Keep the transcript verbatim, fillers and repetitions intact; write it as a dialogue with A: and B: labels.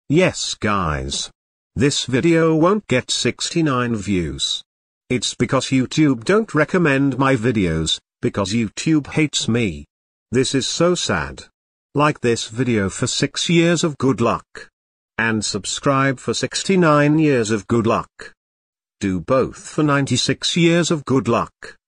A: Yes guys. This video won't get sixty-nine views. It's because YouTube don't recommend my videos, because YouTube hates me. This is so sad. Like this video for six years of good luck. And subscribe for sixty-nine years of good luck. Do both for ninety-six years of good luck.